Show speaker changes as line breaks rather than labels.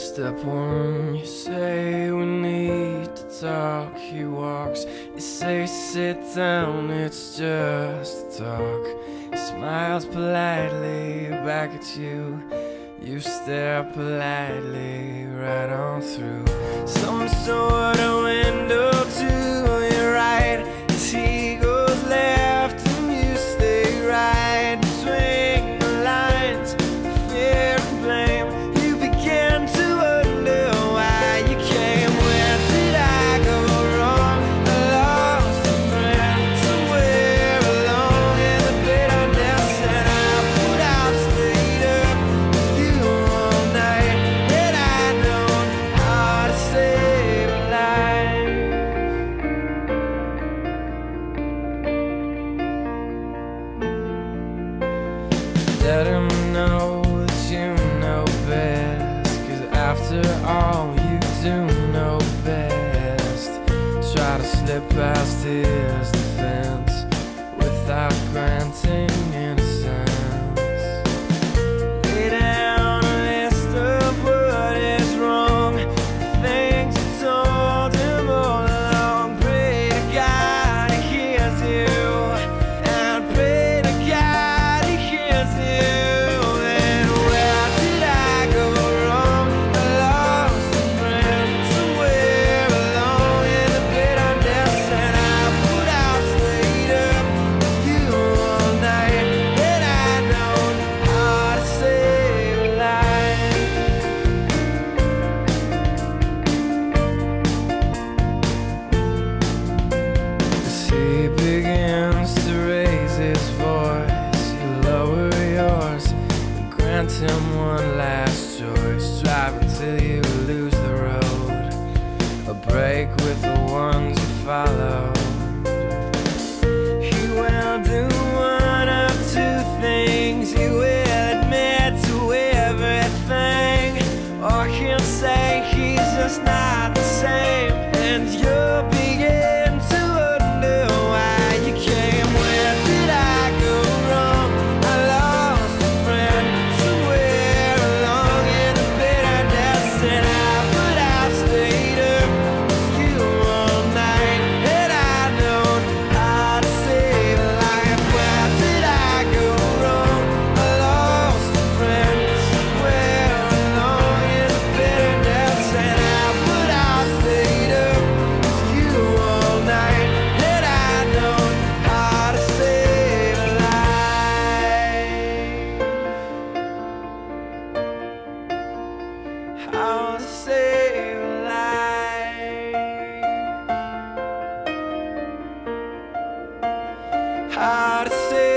Step one, you say we need to talk. He walks, you say sit down, it's just talk. He smiles politely back at you. You stare politely right on through some sort of window to your right. As he goes left and you stay right between the lines of fear and blame. You begin to wonder why you came. Where did I go wrong? I lost a friend somewhere along in the bitterness, and I put out, stayed up with you all night. Had I known how to save a life. Let him know that you know best, 'cause after all you do know best. Try to slip past his defense without granting innocence. Lay down a list of what is wrong, the things you told him all along. Pray to God he hears you, and pray to God he hears you. And where did I go wrong? I lost a friend somewhere along in the bitterness, and I put out, stayed up with you all night. Had I known how to save a life. As he begins to raise his voice, you lower yours and grant him one last choice. Drive until you lose the road, a break with the ones you followed. He will do one of two things. He will admit to everything, or he'll say he's just not the same, and you'll begin to wonder why you came. Where did I go wrong? I lost a friend somewhere along in the bitterness, and I put out, stayed up with you all night. Had I known how to save a life. Where did I go wrong? I lost a friend somewhere along in the bitterness, and I put out, stayed up with you all night. Had I known how to save a life. How to save a life. How to save